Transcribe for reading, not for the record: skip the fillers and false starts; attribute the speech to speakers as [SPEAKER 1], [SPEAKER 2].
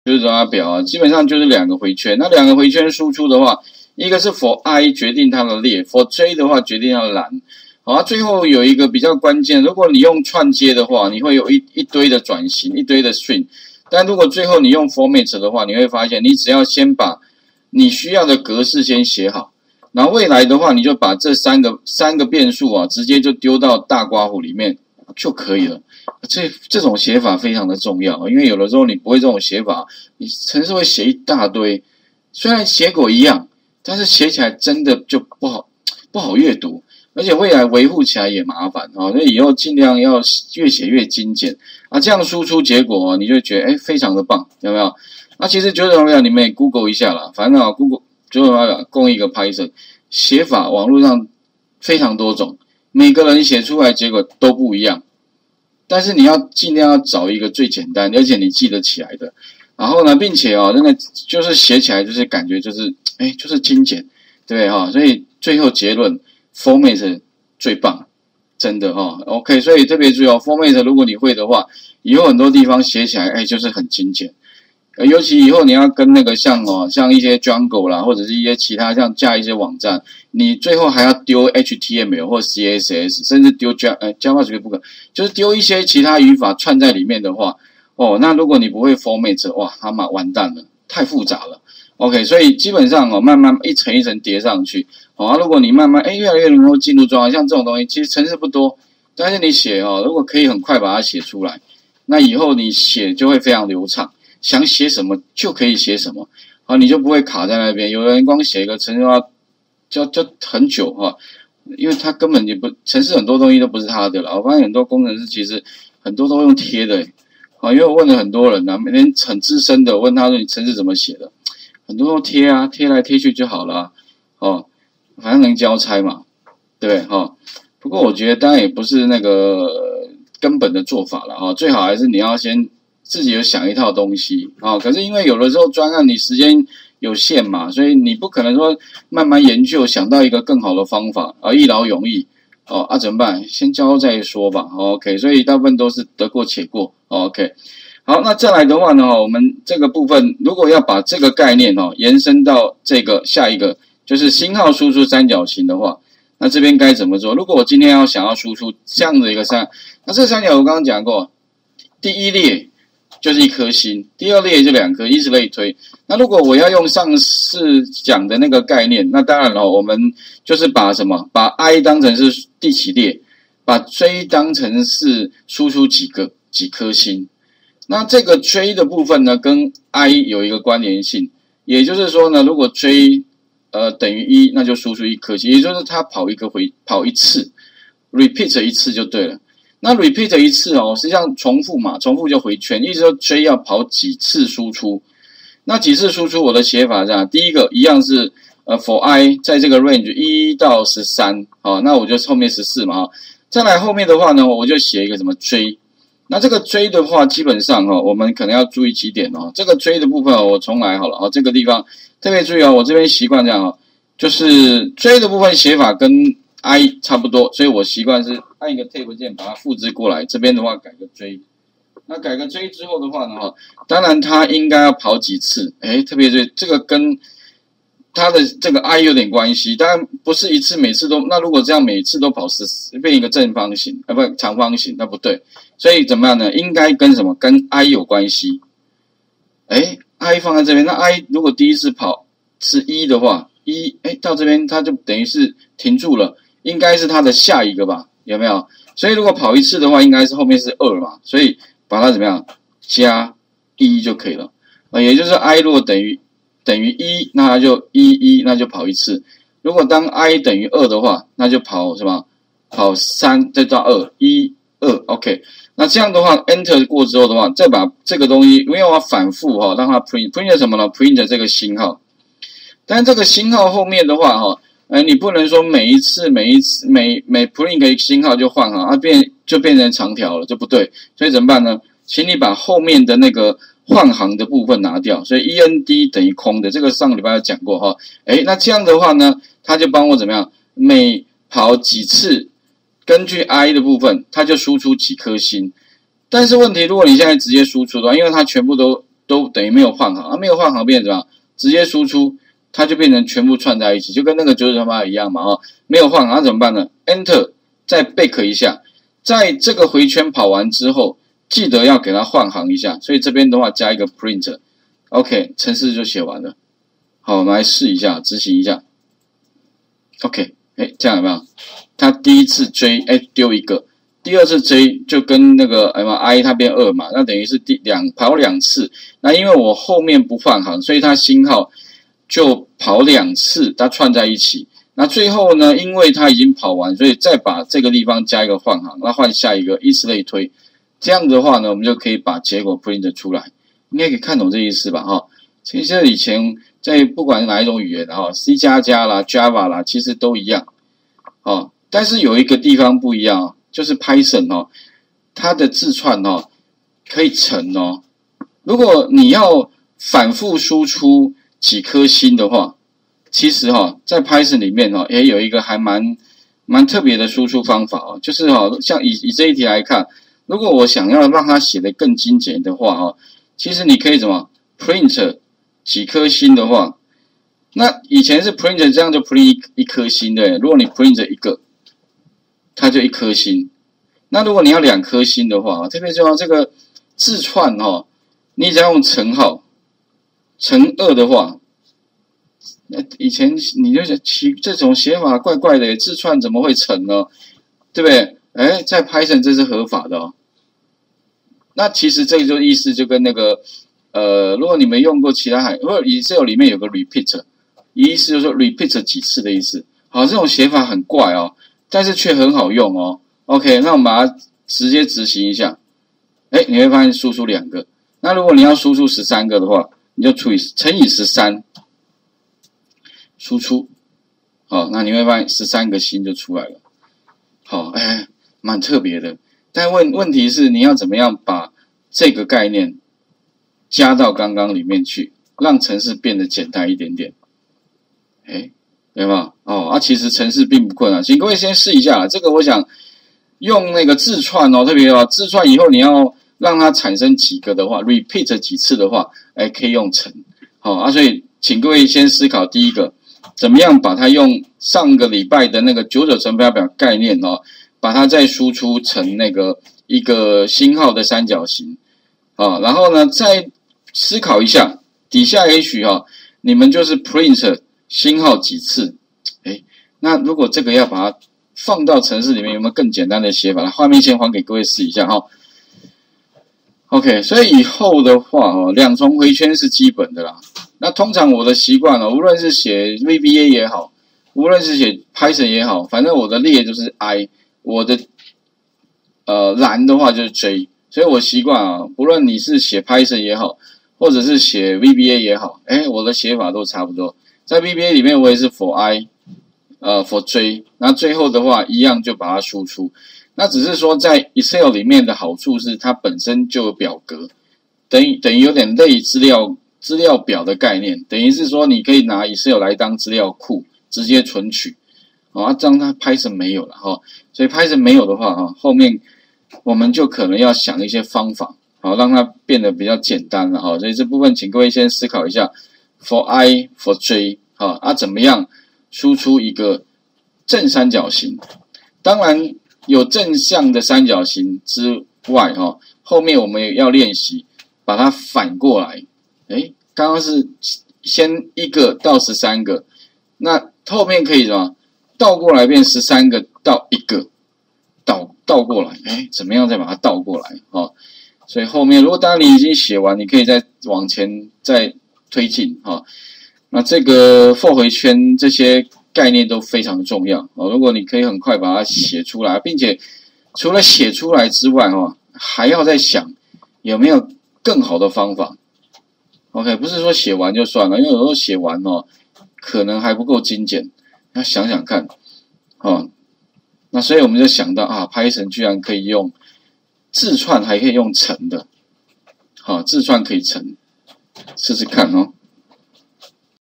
[SPEAKER 1] 就是罗马表啊，基本上就是两个回圈。那两个回圈输出的话，一个是 for i 决定它的列 ，for j 的话决定它的栏。好，最后有一个比较关键，如果你用串接的话，你会有一堆的转型，一堆的 string。但如果最后你用 format 的话，你会发现，你只要先把你需要的格式先写好，然后未来的话，你就把这三个变数啊，直接就丢到大括弧里面就可以了。这种写法非常的重要，因为有的时候你不会这种写法，你程式会写一大堆，虽然结果一样，但是写起来真的就不好阅读，而且未来维护起来也麻烦啊，所以以后尽量要越写越精简啊，这样输出结果你就觉得非常的棒，有没有？那其实9种表你们也 Google 一下啦，反正Google 9种表供一个 Python 写法，网络上非常多种，每个人写出来结果都不一样。但是你要尽量要找一个最简单，而且你记得起来的。然后呢，并且真的就是写起来就是感觉就是就是精简，对不对哈？所以最后结论 ，format 最棒，真的哈。OK， 所以特别注意format 如果你会的话，以后很多地方写起来就是很精简。尤其以后你要跟那个像一些 Django 啦，或者是一些其他像架一些网站，你最后还要丢 HTML 或 CSS， 甚至丢 JavaScript 不可，就是丢一些其他语法串在里面的话，那如果你不会 format， 哇，他妈完蛋了，太复杂了。OK， 所以基本上慢慢一层一层叠上去，如果你慢慢越来越能够进入状态，像这种东西其实程式不多，但是你写如果可以很快把它写出来，那以后你写就会非常流畅。想写什么就可以写什么，你就不会卡在那边。有人光写一个程式就很久因为他根本就不程式很多东西都不是他的了。我发现很多工程师其实很多都用贴的，因为我问了很多人每天很资深的问他说你程式怎么写的，很多都贴啊，贴来贴去就好了反正能交差嘛，对不对不过我觉得当然也不是那个根本的做法了最好还是你要先自己有想一套东西可是因为有的时候专案你时间有限嘛，所以你不可能说慢慢研究想到一个更好的方法一劳永逸怎么办？先教再说吧。OK， 所以大部分都是得过且过。OK， 好，那再来的话呢我们这个部分如果要把这个概念延伸到这个下一个就是星号输出三角形的话，那这边该怎么做？如果我今天想要输出这样的一个那这三角我刚刚讲过，第一列就是一颗星，第二列就2颗，以此类推。那如果我要用上次讲的那个概念，那当然了，我们就是把把 i 当成是第几列，把 j 当成是输出几颗星。那这个 j 的部分呢，跟 i 有一个关联性，也就是说呢，如果 j 等于1，那就输出1颗星，也就是它跑一次 ，repeat 一次就对了。那 repeat 一次实际上重复嘛，重复就回圈，意思说 j 要跑几次输出。那几次输出我的写法是这样，第一个一样是for i 在这个 range 1到13那我就后面14嘛再来后面的话呢，我就写一个j。那这个 j 的话，基本上我们可能要注意几点这个 j 的部分我重来好了这个地方特别注意我这边习惯这样就是 j 的部分写法跟i 差不多，所以我习惯是按一个 tab 键把它复制过来，这边的话改个 j。那改个 j 之后的话呢当然它应该要跑几次，特别是这个跟它的这个 i 有点关系，当然不是一次每次都，那如果这样每次都跑变一个正方形不长方形，那不对，所以怎么样呢？应该跟跟 i 有关系。i 放在这边，那 i 如果第一次跑是1的话，1到这边它就等于是停住了，应该是它的下一个吧，有没有？所以如果跑一次的话，应该是后面是2嘛，所以把它怎么样加1就可以了也就是 i 如果等于1，那它就1，那就跑一次。如果当 i 等于2的话，那就跑跑3再到2，1 2 OK。那这样的话 ，Enter 过之后的话，再把这个东西，因为我要反复让它 print 什么呢 ？print 这个星号。但这个星号后面的话你不能说每 print 一个星号就换就变成长条了，就不对。所以怎么办呢？请你把后面的那个换行的部分拿掉，所以 end 等于空的，这个上个礼拜有讲过那这样的话呢，它就帮我怎么样？每跑几次，根据 i 的部分，它就输出几颗星。但是问题，如果你现在直接输出的话，因为它全部都都等于没有换行，没有换行变成怎么样？直接输出，它就变成全部串在一起，就跟那个998一样嘛，没有换行，那怎么办呢 ？Enter 再 back 一下，在这个回圈跑完之后，记得要给它换行一下，所以这边的话加一个 print，OK， 程式就写完了。好，我们来试一下，执行一下。OK， 这样有没有？它第一次追，丢一个。第二次追就跟那个i 它变2嘛，那等于是跑2次。那因为我后面不换行，所以它星号就跑2次，它串在一起。那最后呢，因为它已经跑完，所以再把这个地方加一个换行，那换下一个，以此类推。这样的话呢，我们就可以把结果 print 出来。应该可以看懂这意思吧？其实以前在不管是哪一种语言，C++ 啦、Java 啦，其实都一样。但是有一个地方不一样就是 Python 它的字串可以乘如果你要反复输出几颗星的话，其实在 Python 里面也有一个还蛮特别的输出方法就是像以这一题来看，如果我想要让它写得更精简的话其实你可以怎么 print 几颗星的话，那以前是 print 这样就 print 一颗星的，如果你 print 一个，它就1颗星。那如果你要2颗星的话，特别重要这个字串你只要用乘号乘2的话，以前你就想这种写法怪怪的，字串怎么会乘呢？对不对？在 Python 这是合法的那其实这个就意思就跟那个如果你们用过其他或者 Excel 里面有个 repeat， 意思就是说 repeat 几次的意思。好，这种写法很怪但是却很好用OK， 那我们把它直接执行一下。你会发现输出2个。那如果你要输出13个的话，你就乘以13，输出。好，那你会发现13个星就出来了。好，蛮特别的。但问题是你要怎么样把这个概念加到刚刚里面去，让程式变得简单一点点。有没有？其实程式并不困难，请各位先试一下。这个我想用那个字串特别字串以后你要让它产生几个的话 ，repeat 几次的话，可以用乘。所以请各位先思考第一个，怎么样把它用上个礼拜的那个99乘法表概念把它再输出成那个一个星号的三角形然后呢再思考一下，底下也许你们就是 print 星号几次，那如果这个要把它放到程式里面，有没有更简单的写法？画面先还给各位试一下OK， 所以以后的话2重回圈是基本的啦。那通常我的习惯无论是写 VBA 也好，无论是写 Python 也好，反正我的列就是 I， 我的栏的话就是 J， 所以我习惯不论你是写 Python 也好，或者是写 VBA 也好，我的写法都差不多。在 VBA 里面我也是 for I，for J， 那最后的话一样就把它输出。那只是说在 Excel 里面的好处是它本身就有表格，等于有点类资料表的概念，等于是说你可以拿 Excel 来当资料库直接存取这样它 Python 没有了所以 Python 没有的话后面我们就可能要想一些方法让它变得比较简单了所以这部分请各位先思考一下 for I for J 怎么样输出一个正三角形。当然有正向的三角形之外后面我们也要练习把它反过来。刚刚是先1个到13个，那后面可以什么倒过来变13个到1个，倒过来怎么样再把它倒过来所以后面如果当然你已经写完，你可以再往前再推进那这个for回圈这些概念都非常重要如果你可以很快把它写出来，并且除了写出来之外还要再想有没有更好的方法。OK， 不是说写完就算了，因为有时候写完可能还不够精简，要想想看那所以我们就想到Python 居然可以用字串，还可以用乘的字串可以乘，试试看